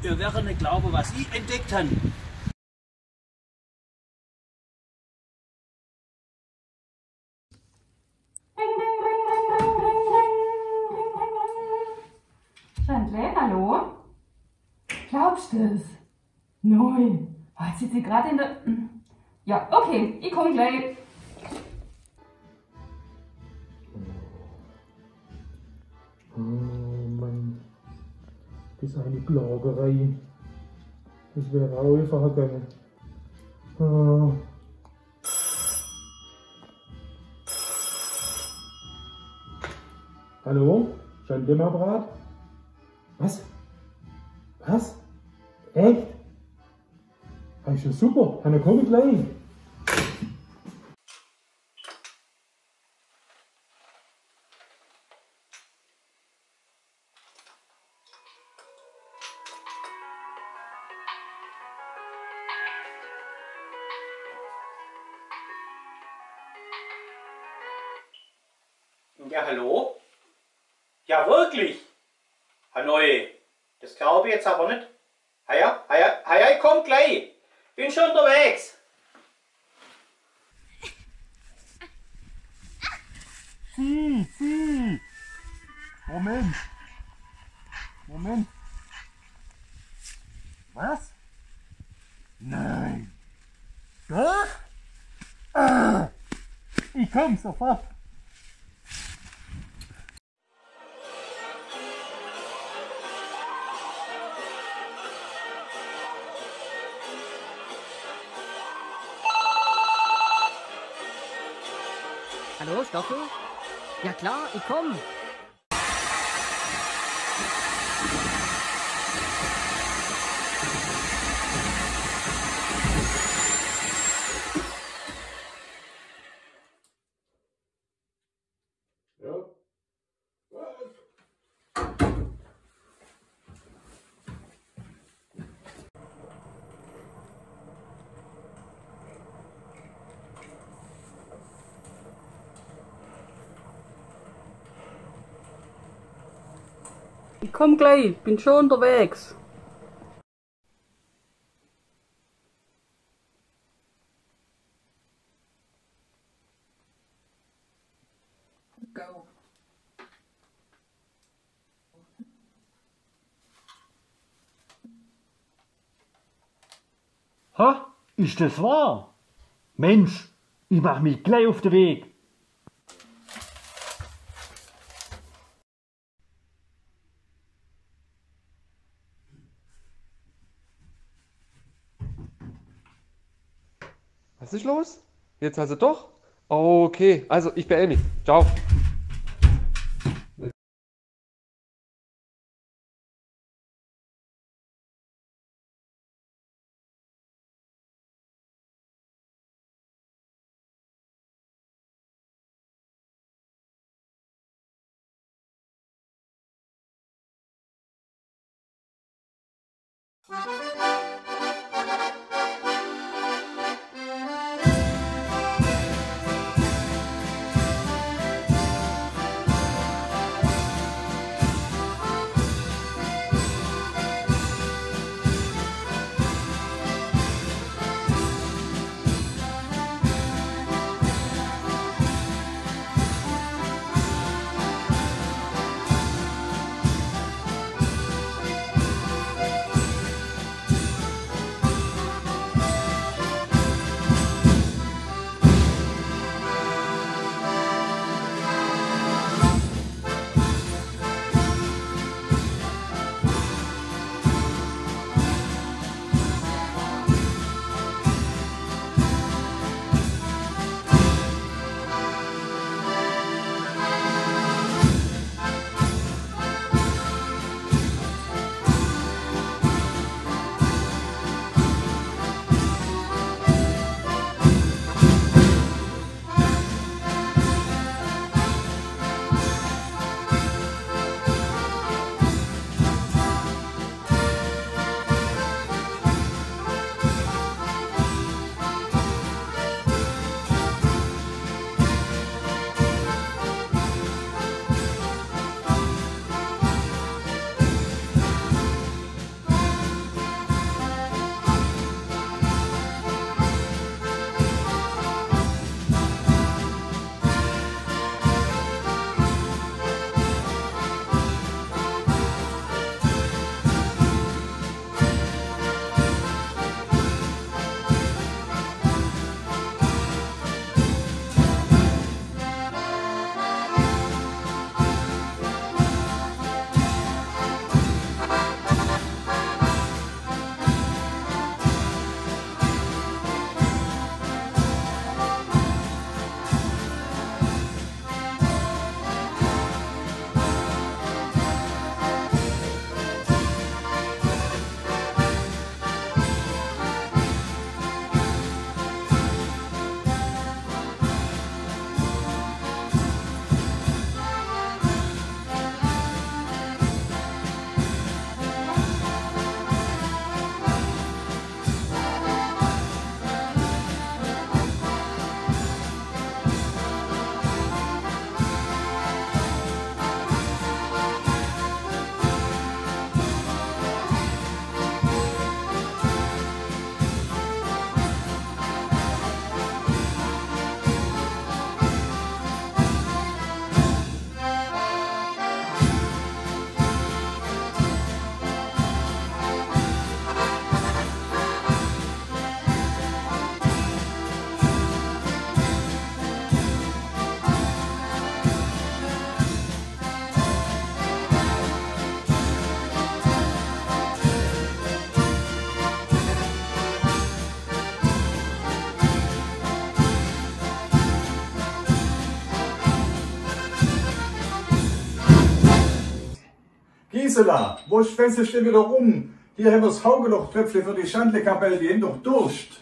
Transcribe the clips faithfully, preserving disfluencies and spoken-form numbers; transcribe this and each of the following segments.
Ihr werdet nicht glauben, was ich entdeckt habe. Chantal, hallo? Glaubst du es? Nein. Jetzt sitzt sie gerade in der... Ja, okay, ich komme gleich. Oh Mann, das ist eine Plagerei. Das wäre auch einfacher gegangen. Oh. Hallo? Scheint der Apparat? Was? Was? Echt? Das ist ja super, dann komme ich gleich. Ja, hallo? Ja, wirklich? Hanoi, das glaube ich jetzt aber nicht. Haja, haja, haja, ich komm gleich. Bin schon unterwegs. Sie, Sie! Moment! Moment! Was? Nein! Doch? Ah, ich komm sofort! Hallo, Stoffel? Ja klar, ich komm. Ja. Ich komm gleich, bin schon unterwegs. Go. Ha? Ist das wahr? Mensch, ich mach mich gleich auf den Weg. Was ist los? Jetzt also doch? Okay, also ich beeile mich. Ciao. Gisela, wo schwänzt du denn wieder rum? Hier haben wir das Haugelochtröpfle für die Schandle-Kapelle, die haben doch Durst.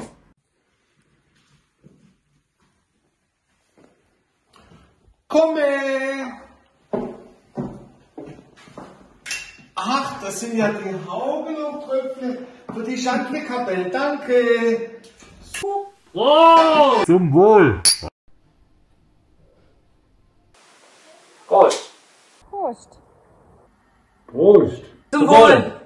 Komme! Ach, das sind ja die Haugelochtröpfle für die Schandle-Kapelle, danke! Oh, zum Wohl! Prost. Prost. Prost! Zum Wohl.